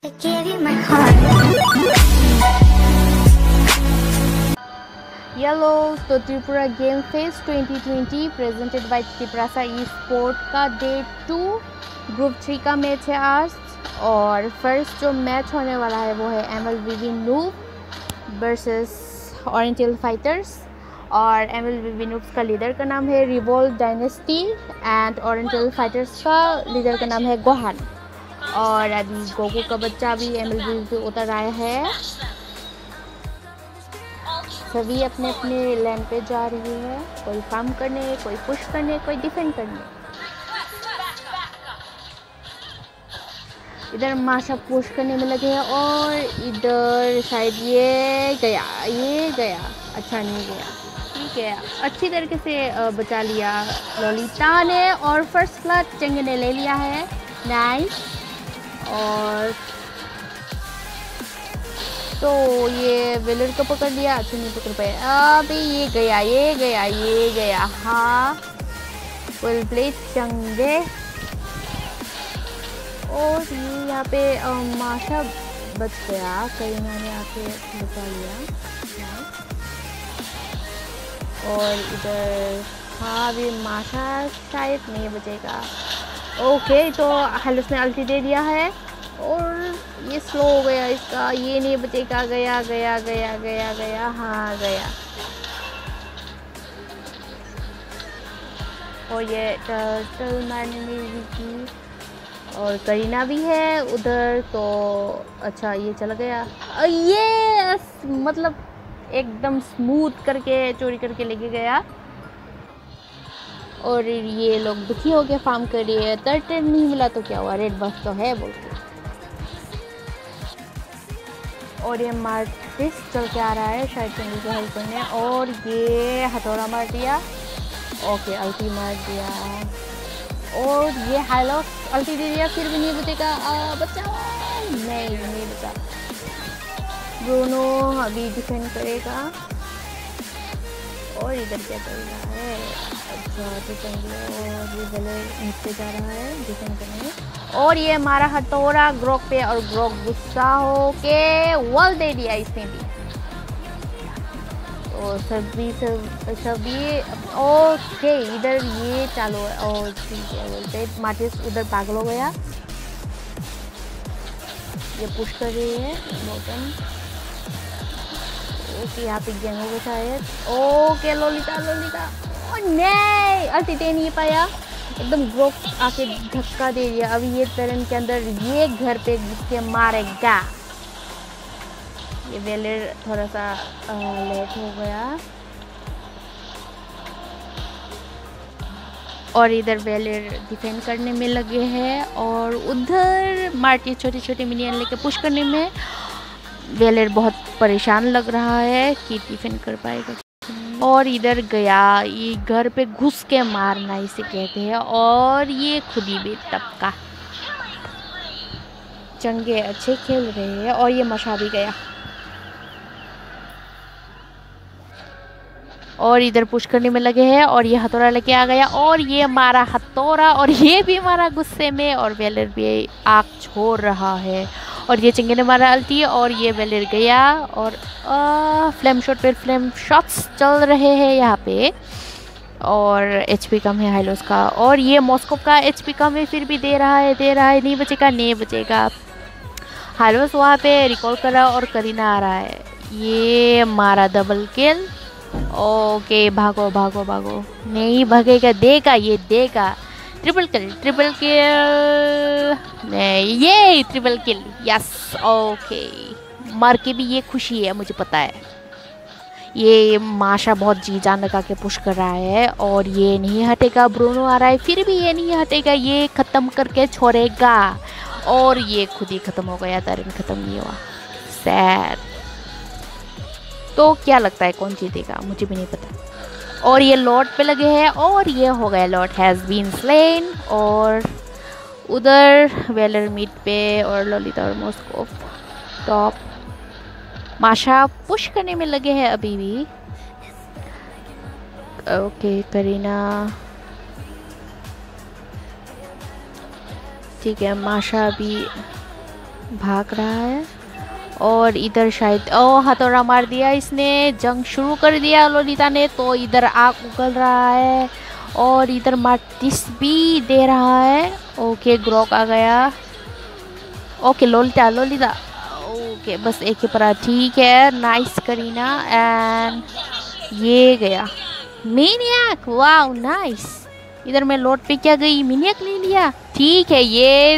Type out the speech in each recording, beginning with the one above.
Yellow, तो Tripura game fest 2020 presented by Tripura e sport का day 2 group 3 का मैच है आज। और फर्स्ट जो मैच होने वाला है वो है MLVV noob versus oriental fighters. और MLVV नूब्स का लीडर का नाम है revolt dynasty and oriental fighters का लीडर का नाम है गोहान। और अभी गोकू का बच्चा भी MLVV पे उतर आया है। सभी अपने अपने लैन पे जा रही है, कोई फार्म करने, कोई पुश करने, कोई डिफेंड करने। इधर माशा पुश करने में लगे हैं और इधर शायद ये गया, अच्छा नहीं गया, ठीक है, अच्छी तरीके से बचा लिया लोलिता ने। और फर्स्ट क्लच चंगे ने ले लिया है, नाइस। और तो ये वेलर को पकड़ लिया, अच्छा नहीं पकड़ पाया, अभी ये गया, हाँ वेल प्ले चंगे। और ये यहाँ पे माशा बच गया, करीना ने आके बचा लिया। और इधर हाँ अभी माशा शायद नहीं बचेगा। ओके तो हेलस ने अल्टी दे दिया है और ये स्लो हो गया इसका, ये नहीं बचेगा, गया, हाँ गया। और ये टर्टल मारने में की और करीना भी है उधर, तो अच्छा ये चला गया, ये मतलब एकदम स्मूथ करके चोरी करके लेके गया। और ये लोग दुखी हो गए, फार्म कर रही है, टर्टल नहीं मिला तो क्या हुआ, रेड बस तो है बोलते। और ये मार्टिस चल के आ रहा है शायद चंगी को हेल्प करने, और ये हथौड़ा मार दिया, ओके अल्टी मार दिया। और ये हाइलॉस अल्टी दे दिया, फिर भी नहीं बचेगा, बचाओ, नहीं बचा। ब्रूनो अभी डिफेंड करेगा। और इधर क्या चल रहा है, अच्छा तो चंगी और ये गले नीचे जा रहा है डिफेंड करने। और ये मारा हथौड़ा ग्रोक पे और ग्रोक गुस्सा हो के वॉल दे दिया इसने भी। तो सभी ओके इधर ये चालू है, और ठीक है बोलते मार्टिस उधर पागल हो गया, ये पुश कर रही है बॉटम। ओके यहाँ पे गेम हो गया शायद, ओके लोलिता नहीं अल्टी दे नहीं पाया, एकदम ग्रोक आके धक्का दे दिया। अभी ये टर्न के अंदर ये घर पे घुसके मारेगा। ये वेलर थोड़ा सा लेट हो गया। और इधर वेलर डिफेंड करने में लगे हैं और उधर मार्टी छोटे मिनियन लेके पुश करने में वेलर बहुत परेशान लग रहा है कि डिफेंड कर पाएगा। और इधर गया, ये घर पे घुस के मारना इसे कहते हैं। और ये खुद ही बेटपका, चंगे अच्छे खेल रहे हैं। और ये मशा भी गया। और इधर पुश करने में लगे हैं और ये हथौड़ा लेके आ गया और ये मारा हथौड़ा और ये भी मारा गुस्से में। और वेलर भी आग छोड़ रहा है और ये चिंगे ने मारा अल्टी और ये वेलर गया। और फ्लेम शॉट पे फ्लेम शॉट्स चल रहे हैं यहाँ पे। और HP कम है हाइलोस का। और ये मॉस्को का HP कम है, फिर भी दे रहा है, नहीं बचेगा। हाइलोस वहाँ पे रिकॉल कर रहा और करीना आ रहा है, ये मारा डबल किल। ओके भागो, नहीं भागेगा, देगा ट्रिपल किल, नहीं ये ट्रिपल किल, यस ओके। मार के भी ये खुशी है, मुझे पता है। ये माशा बहुत जी जान लगा के पुश कर रहा है और ये नहीं हटेगा। ब्रूनो आ रहा है, फिर भी ये नहीं हटेगा, ये ख़त्म करके छोड़ेगा। और ये खुद ही ख़त्म हो गया, टर्न ख़त्म नहीं हुआ, सैड। तो क्या लगता है कौन जीतेगा, मुझे भी नहीं पता। और ये लॉर्ड पे लगे हैं और ये हो गया, लॉर्ड हैज़ बीन स्लेन। और उधर वेलर मिड पे और लोलिता और मॉस्को टॉप। माशा पुश करने में लगे हैं अभी भी। ओके करीना, ठीक है, माशा भी भाग रहा है और इधर शायद ओ हथौड़ा मार दिया इसने, जंग शुरू कर दिया लोलिता ने। तो इधर आग उगल रहा है और इधर मार्टिस भी दे रहा है। ओके ग्रोक आ गया। ओके लोलिता लोलिता ओके बस एक ही पड़ा, ठीक है नाइस करीना। एंड ये गया मिनियक, वाओ नाइस। इधर मैं लोड पे क्या गई, मिनियक ले लिया, ठीक है ये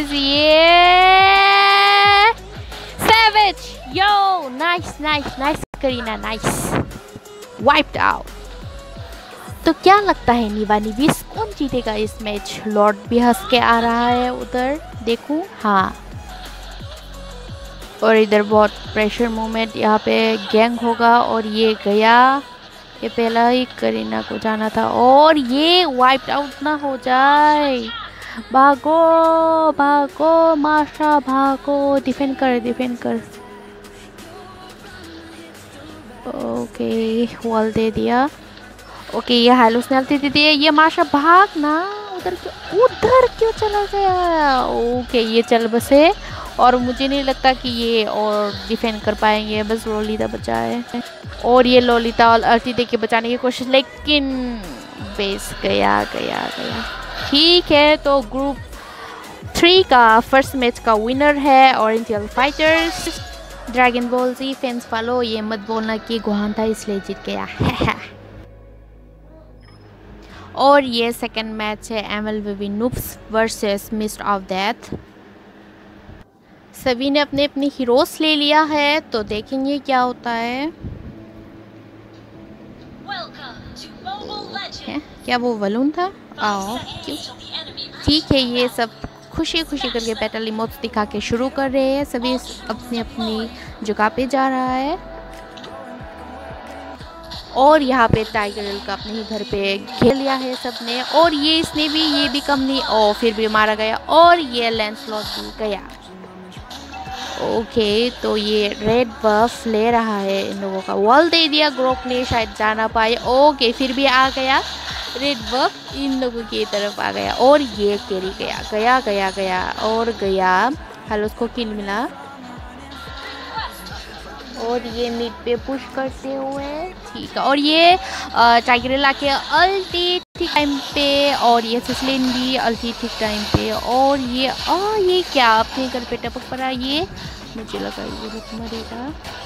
savage yo nice nice nice Karina nice, wiped out. तो क्या लगता है निवा निविस कौन जीतेगा इस मैच? लॉर्ड भी हंस के आ रहा है उधर, देखूं हाँ। और इधर बहुत प्रेशर मोमेंट, यहाँ पे गैंग होगा और ये गया, ये पहला ही करीना को जाना था और ये वाइप्ड आउट ना हो जाए। भागो भागो माशा भागो, डिफेंड कर डिफेंड कर। ओके वॉल दे दिया। ओके ये हाइलोस्नेल दे दिया, ये माशा भाग ना, उधर क्यों चला गया? ओके ये चल बसे और मुझे नहीं लगता कि ये और डिफेंड कर पाएंगे, बस लोलिता बचा है और ये लोलिता और अल्टी दे के बचाने की कोशिश, लेकिन बेस गया गया गया। ठीक है तो ग्रुप 3 का फर्स्ट मैच का विनर है oriental fighters. Dragon ball Z fans follow, ये मत बोलना कि गुहान था इसलिए जीत गया और ये सेकंड मैच है MLBB noobs versus mist of death. सभी ने अपने अपने हीरोज ले लिया है, तो देखेंगे क्या होता है। क्या वो वलून था? आओ क्यों, ठीक है ये सब खुशी खुशी करके बैटल इमोट्स दिखा के शुरू कर रहे हैं। सभी अपनी अपनी जगह पे जा रहा है और यहाँ पे टाइगर हिल का अपने ही घर पे घेर लिया है सबने और ये इसने भी, ये भी कम नहीं और फिर भी मारा गया और ये लैंसलॉट भी गया। ओके तो ये रेड बफ ले रहा है, इन लोगों का वॉल दे दिया, ग्रोक ने शायद जाना पाए। ओके फिर भी आ गया रेड बफ, इन लोगों की तरफ आ गया और ये कैरी गया गया गया गया और गया। हल उसको किल मिला और ये मिड पे पुश करते हुए, ठीक है। और ये टाइगर आके अल्टी ठीक टाइम पे और ये सिसलिन भी अल्टी ठीक टाइम पे और ये क्या अपने घर पे टपक पड़ा, ये मुझे लगा ये रुक मरेगा।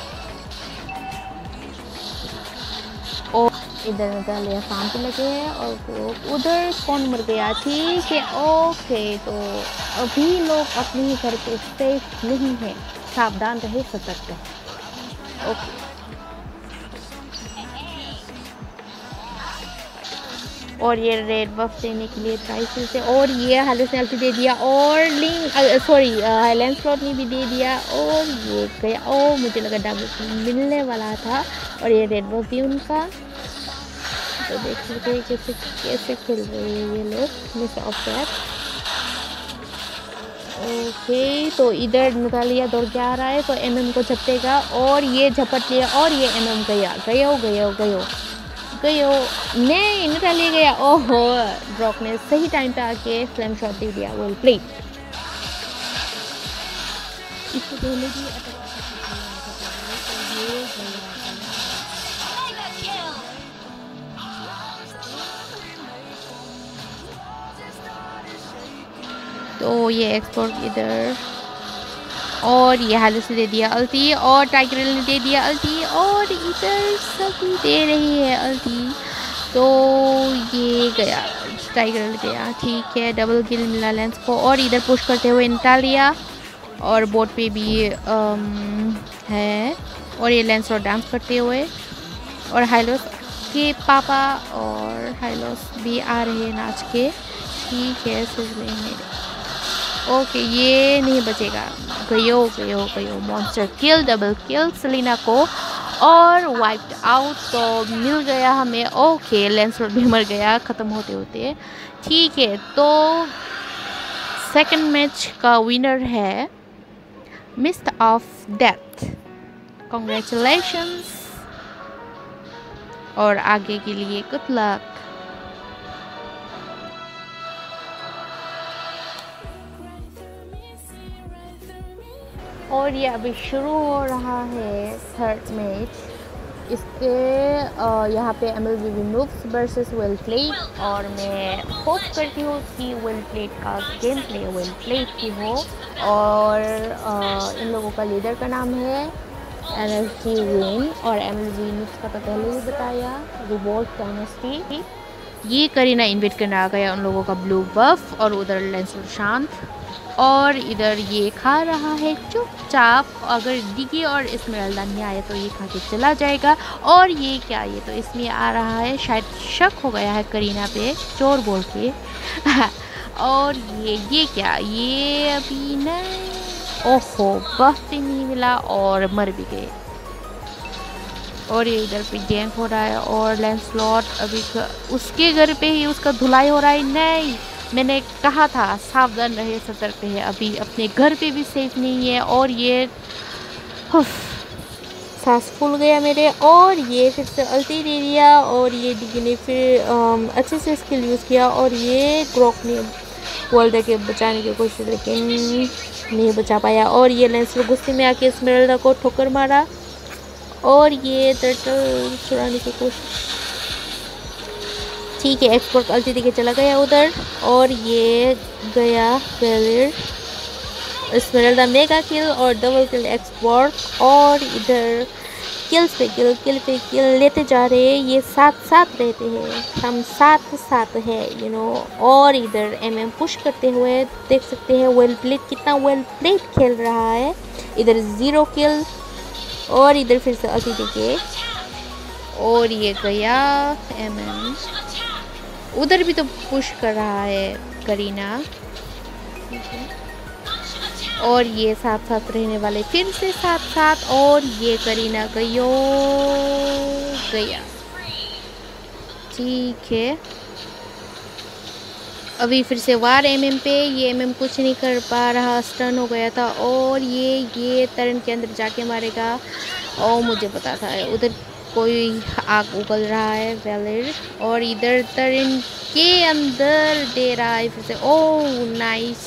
और इधर निकाले फार्म पे लगे हैं और उधर कौन मर गया, ठीक है। ओके तो अभी लोग अपने ही घर पे सेफ नहीं है, सावधान रहे, सतर्क रहे। ओके और ये रेड बफ देने के लिए ट्राई से और ये हाइलोस्नेल दे दिया और लिंक सॉरी लैंसलॉट ने भी दे दिया और ये गया। ओ मुझे लगा डबल मिलने वाला था और ये रेड बफ भी उनका। तो देख सकते हैं कैसे खेल रहे हैं ये लोग मिस ऑफ दैट। ओके तो इधर नतालिया दौड़ के आ रहा है तो MM को झपटेगा और ये झपट लिया और ये MM गया गयो नहीं नतालिया गया। ओहो ब्रॉक ने सही टाइम पे आके फ्लेम शॉट दे दिया, वेल प्लेड। इसको पहले भी तो ये एक्सपोर्ट इधर और ये हालत से दे दिया अल्टी और टाइगर ने दे दिया अल्टी और इधर सभी दे रही है अल्टी। तो ये गया टाइगर गया, ठीक है। डबल किल मिला लेंस को और इधर पुश करते हुए नतालिया और बोट पे भी है और ये लेंस और डांस करते हुए और हाइलोस के पापा और हाइलोस भी आ रहे हैं नाच के, ठीक है। सिजलिंग ओके ये नहीं बचेगा, गयो monster kill, double kill Selena को और वाइप्ड आउट तो मिल गया हमें। ओके लैंसलॉट भी मर गया ख़त्म होते होते, ठीक है। तो सेकंड मैच का विनर है मिस्ट ऑफ डेथ, कॉन्ग्रेचुलेशंस और आगे के लिए गुड लक। और ये अभी शुरू हो रहा है थर्ड मैच। इसके यहाँ पे MLBB moves versus well plate, और मैं होप करती हूँ कि वेल प्लेट का गेम प्ले वेल प्लेट की हो। और इन लोगों का लीडर का नाम है एनर्जी विन, और MLBB मूव्स का तो पहले ही बताया, रिवॉल्ट डायनेस्टी। ये करीना इन्वाइट करने आ गया उन लोगों का ब्लू बफ, और उधर लेंसर शांत, और इधर ये खा रहा है चुपचाप। अगर डिगी और एस्मेराल्डा नहीं आए तो ये खा के चला जाएगा। और ये क्या, ये तो इसमें आ रहा है, शायद शक हो गया है करीना पे चोर बोल के। और ये क्या, ये अभी नहीं, ओहो बफ भी नहीं मिला और मर भी गए। और ये इधर पे गैंग हो रहा है, और लैंसलॉट अभी उसके घर पे ही उसका धुलाई हो रहा है। नहीं, मैंने कहा था सावधान रहे, सतर्क रहे, अभी अपने घर पे भी सेफ नहीं है। और ये सांस फूल गया मेरे, और ये फिर से अल्टी दे दिया, और ये डिगी ने फिर अच्छे से स्किल यूज़ किया, और ये ग्रोक ने वर्ल्ड के बचाने की कोशिश, लेकिन नहीं बचा पाया। और ये लेंसलॉट गुस्से में आके एस्मेराल्डा को ठोकर मारा, और ये टर्टल चुराने की कोशिश, ठीक है, एक्सपर्ट अल्टी देके चला गया उधर। और ये गया वेलिर, एस्मेराल्डा मेगा किल और डबल किल एक्सपर्ट। और इधर किल्स पे किल, किल पे किल लेते जा रहे हैं, ये साथ साथ रहते हैं, हम साथ साथ है यू नो। और इधर MM पुश करते हुए देख सकते हैं वेल प्लेट कितना वेल प्लेट खेल रहा है। इधर 0 किल, और इधर फिर से अल्टी देके, और ये गया MM। उधर भी तो पुश कर रहा है करीना, और ये साथ साथ रहने वाले फिर से साथ साथ। और ये करीना गया, ठीक है। अभी फिर से वार MM पे, ये MM कुछ नहीं कर पा रहा, स्टन हो गया था। और ये तरन के अंदर जाके मारेगा, और मुझे पता था उधर कोई आग उगल रहा है वेलिर। और इधर तरन के अंदर दे रहा है फिर से, ओह नाइस।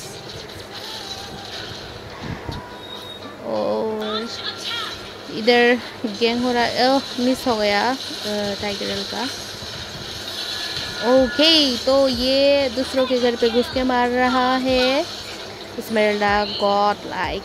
और इधर गैंग हो रहा है, मिस हो गया टाइगरल का। ओके, तो ये दूसरों के घर पे घुस के मार रहा है एस्मेराल्डा गॉड लाइक।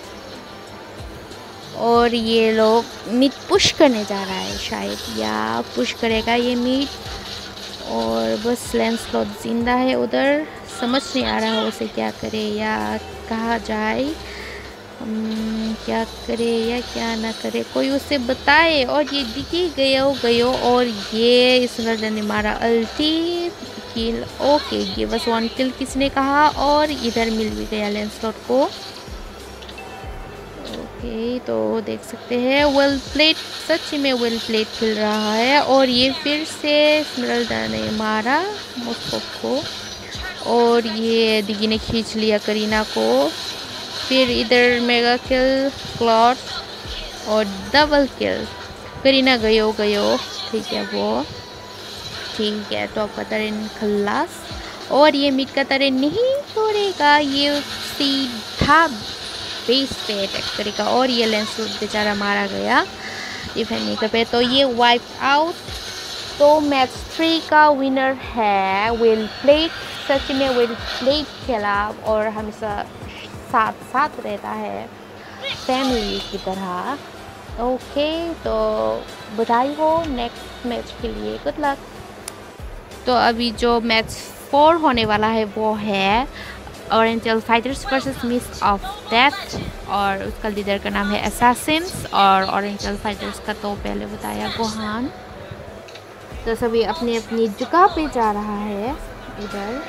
और ये लोग मीट पुश करने जा रहा है शायद, या पुश करेगा ये मीट। और बस लैंसलॉट जिंदा है उधर, समझ नहीं आ रहा उसे क्या करे या कहाँ जाए, क्या करे या क्या ना करे, कोई उसे बताए। और ये दिखी गयो, और ये एस्मेराल्डा ने मारा अल्टी किल। ओके, ये बस 1 किल किसने कहा, और इधर मिल भी गया लैंसलॉट को। ओके, तो देख सकते हैं वेल प्लेट, सच में वेल प्लेट खेल रहा है। और ये फिर से एस्मेराल्डा ने मारा मोस्कोप को, और ये डिगी ने खींच लिया करीना को। फिर इधर मेगा किल क्लॉट और डबल किल, करीना गयो, ठीक है, वो ठीक है। टॉप का तरन खल्लास, और ये मिड का तरन नहीं छोड़ेगा, ये सीधा बेस पे अटैक करेगा। और ये लैंसलॉट बेचारा मारा गया डिफेंड नहीं कर पाए, तो ये वाइप आउट। तो मैच 3 का विनर है वेल प्लेट। सच में वेल प्लेट खेला, और हमेशा साथ साथ रहता है फैमिली की तरह। ओके, तो बधाई हो नेक्स्ट मैच के लिए, गुड लक। तो अभी जो मैच 4 होने वाला है वो है oriental fighters versus mist of death, और उसका लीडर का नाम है असैसिन्स। और ओरिएंटल फाइटर्स का तो पहले बताया गोहान। तो सभी अपनी अपनी जगह पे जा रहा है। इधर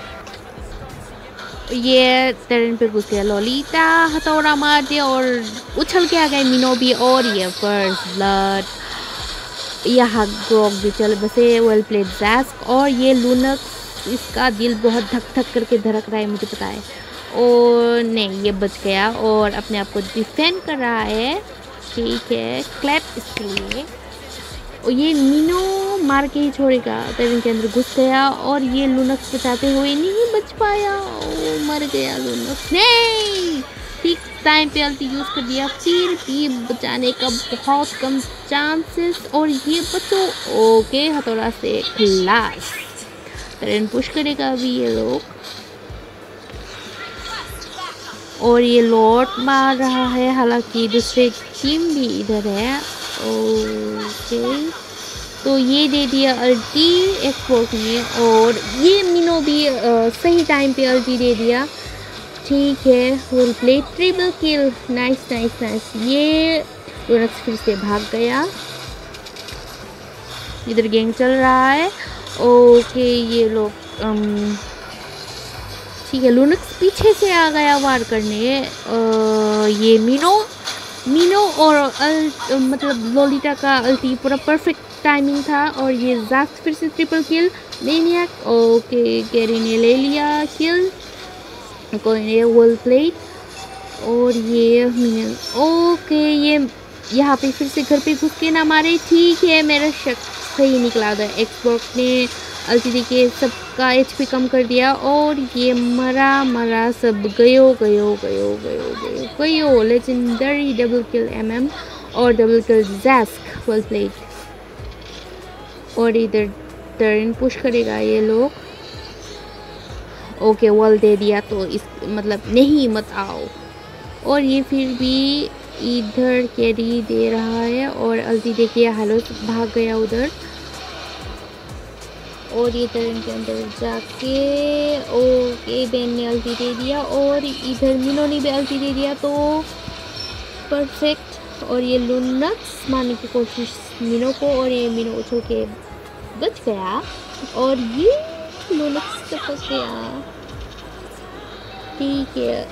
ये टर्न पे घुस गया लोलिता, हथौड़ा मार दिया और उछल के आ गए मिनोबी। और ये फर्स्ट ब्लड, यहाँ ग्रोक भी चल बसे, वेल प्लेड जैस्क। और ये लूनक, इसका दिल बहुत धक धक करके धड़क रहा है, मुझे पता है। और नहीं, ये बच गया और अपने आप को डिफेंड कर रहा है, ठीक है, क्लैप इसके लिए। और ये मीनो मार के ही छोड़ेगा, टर्न के अंदर घुस गया। और ये लूनक बचाते हुए नहीं बच पाया, ओ मर गया लूनक। नहीं, ठीक टाइम पे अल्टी यूज़ कर दिया, फिर भी बचाने का बहुत कम चांसेस और ये बचो। ओके हथौड़ा से खलास। टर्न पुश करेगा अभी ये लोग और ये लॉट मार रहा है, हालांकि दूसरे टीम भी इधर है। ओके तो ये दे दिया अल्टी एक्सबॉक्स ने और ये मिनो भी सही टाइम पे अल्टी दे दिया। ठीक है well play, triple kill, nice nice nice. ये लुनक्स फिर से भाग गया, इधर गैंग चल रहा है। ओके ये लोग ठीक है, लुनक्स पीछे से आ गया वार करने। ये मिनो और मतलब लोलिटा का अल्टी पूरा परफेक्ट टाइमिंग था और ये जैक्स फिर से ट्रिपल किल, मैनियक। ओके गैरी ने ले लिया किल, कोई ने वेल प्लेड और ये मिनियन। ओके ये यहाँ पे फिर से घर पे घुस के ना मारे। ठीक है मेरा शक सही निकला था, एक्सबॉक्स ने अल्टी के सबका एचपी कम कर दिया और ये मरा सब गयो। लेजेंडरी डबल किल एमएम और डबल किल जैस्क, वेल प्लेड। और इधर टर्न पुश करेगा ये लोग। ओके वॉल दे दिया तो इस मतलब नहीं मत आओ, और ये फिर भी इधर कैरी दे रहा है और अल्टी देखिए हेलो भाग गया उधर। और ये टर्न के अंदर जाके ओके बेन ने अल्टी दे दिया और इधर मिनो ने भी अल्टी दे दिया तो परफेक्ट। और ये लुनक्स मारने की कोशिश मिनो को और ये मिनो उछल के बच गया और ये लुनक्स टपक गया। ठीक है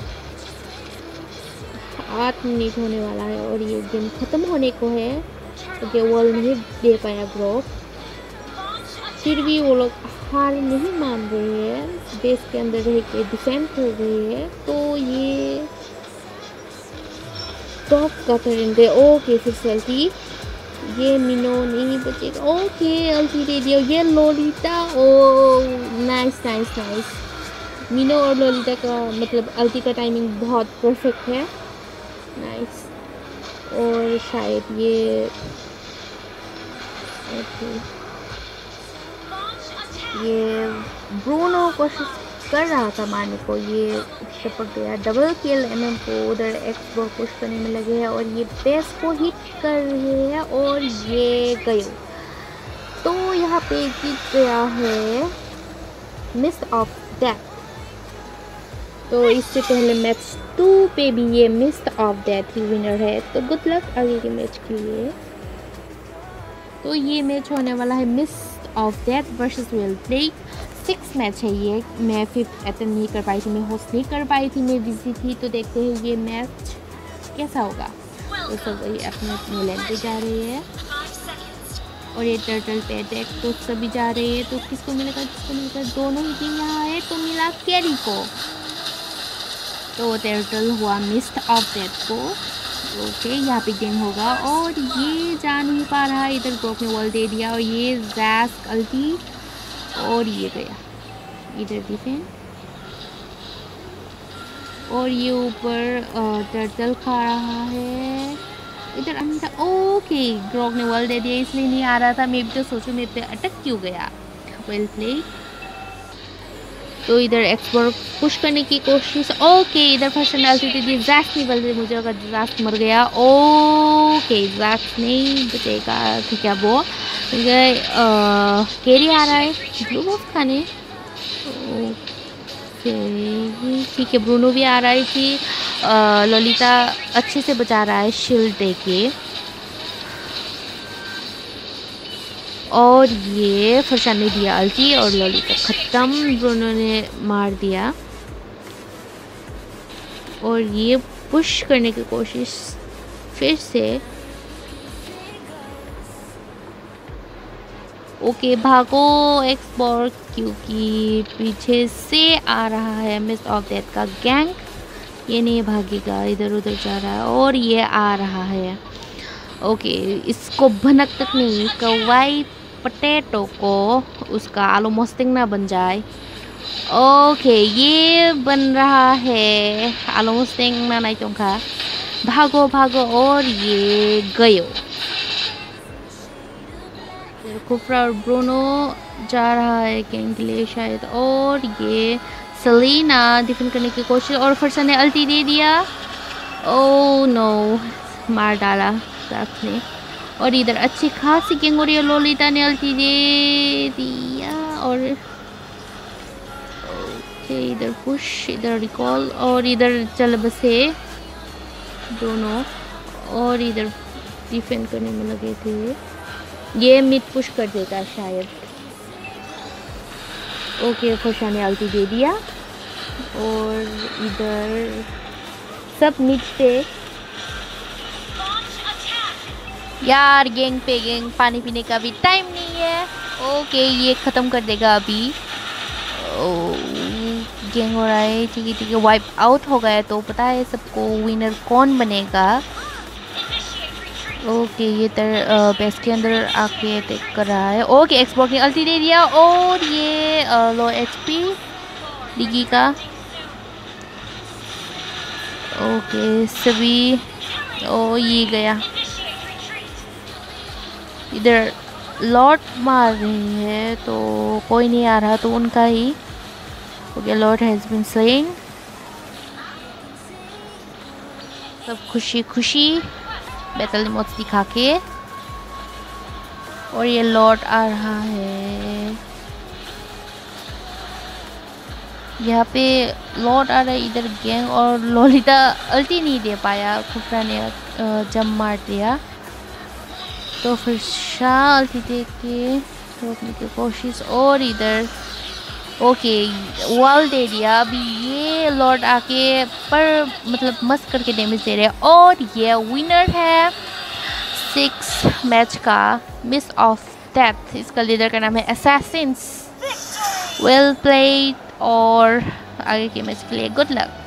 8 मिनट होने वाला है और ये गेम ख़त्म होने को है क्योंकि वॉल नहीं दे पाया ग्रोप। फिर भी वो लोग हार नहीं मान रहे हैं, बेस के अंदर रह के डिफेंड कर रहे हैं। तो ये टॉप का टर्न दे। ओके फिर से अल्टी, ये मिनो नहीं बचेगा। ओके अल्टी दे दिया, ये Lolita. Oh nice nice nice. मिनो और लोलिटा का मतलब अल्टी का टाइमिंग बहुत परफेक्ट है, नाइस। और शायद ये ये ब्रूनो कोशिश कर रहा था मारने को, ये टपक गया। डबल किल एमएम को उधर एक्सबॉल पुश करने में लगे हैं और ये बेस को हिट कर रहे हैं और ये गए। तो यहाँ पे जीत गया है मिस ऑफ डेथ। तो इससे पहले मैच 2 पे भी ये मिस ऑफ डेथ ही विनर है। तो गुड लक आगे के मैच के लिए। तो ये मैच होने वाला है miss of death versus well played. 6 match है ये, मैं 5th अटेंड नहीं कर पाई थी, मैं होस्ट नहीं कर पाई थी, मैं बिजी थी। तो देखते हैं ये मैच कैसा होगा। तो सब वही अपने लैंड पे जा रहे हैं और ये टर्टल पे अटैक तो सभी जा रहे हैं। तो किसको मिलेगा दोनों ही टीम यहाँ है तो मिला कैरी को। तो टर्टल हुआ मिस्ड ऑफ डेथ को। ओके यहाँ पे गेम होगा और ये जा नहीं पा रहा है, इधर ग्रोक ने वॉल दे दिया और ये जैस्क अल्टी और ये गया इधर डिफेंड। और ये ऊपर टर्टल खा रहा है इधर अंदर। ओके ग्रोक ने वॉल दे दिया इसलिए नहीं आ रहा था, मैं भी तो सोचूं मैं पे अटक क्यों गया। Well play. तो इधर एक्सबॉर्ग पुश करने की कोशिश। ओके इधर फर्स्ट एनालिसिस थी, जैक्स निकल रही, मुझे अगर जैक्स मर गया। ओके जैक्स नहीं बचेगा, ठीक है वो कैरी आ रहा है ब्लू बॉक्स खाने। ओके ठीक है ब्रूनो भी आ रहा है कि लोलिता अच्छे से बचा रहा है शील्ड दे के। और ये फरसान ने दिया अल्टी और लोलिता ख़त्म, ब्रूनो ने मार दिया। और ये पुश करने की कोशिश फिर से। ओके भागो एक्सबॉर्ग क्योंकि पीछे से आ रहा है मिस ऑफ डेथ का गैंग। ये नहीं भागेगा, इधर उधर जा रहा है और ये आ रहा है। ओके इसको भनक तक नहीं, कवाई पटेटो को उसका आलू मस्तिंग ना बन जाए। ओके, ये बन रहा है almost ना नहीं तुमका भागो भागो और ये गयो। कुफ्रा और ब्रूनो जा रहा है गेम के लिए शायद, और ये सेलिना डिफेंड करने की कोशिश और फरसा ने अल्टी दे दिया। ओह नो, मार डाला साफ ने। और इधर अच्छी खासी गेंग हो रही है, लोलिता ने अल्टी दे दिया और ओके इधर पुश, इधर रिकॉल और इधर चल बसे दोनों, और इधर डिफेंड करने में लगे थे। ये मिड पुश कर देता है शायद। ओके फरसा ने अल्टी दे दिया और इधर सब मिड पे। यार गैंग पे गैंग, पानी पीने का भी टाइम नहीं है। ओके ये ख़त्म कर देगा अभी। ओ गैंग हो रहा है, ठीक है वाइप आउट हो गया तो पता है सबको विनर कौन बनेगा। ओके ये बेस के अंदर आके अटैक कर रहा है। ओके एक्सबॉक्स ने अल्टी दे दिया और ये लो एचपी डिगी का। ओके सभी, ओ ये गया। इधर लॉर्ड मार रही है तो कोई नहीं आ रहा तो उनका ही। Okay lord has been slaying. सब खुशी खुशी बैटल इमोट्स दिखा के, और ये लॉर्ड आ रहा है यहाँ पे। लॉर्ड आ रहा है इधर गैंग, और लोलिता अल्टी नहीं दे पाया, खुफरा ने जम मार दिया तो फिर शाह अल्टी दे के रोकने की कोशिश, और इधर ओके वॉल दे दिया। अभी ये लॉर्ड आके पर मतलब मस्त करके डैमेज दे रहे हैं, और ये विनर है 6 मैच का मिस ऑफ डेथ। इसका लीडर का नाम है असैसिन्स। वेल प्लेड, और आगे के मैच के लिए गुड लक।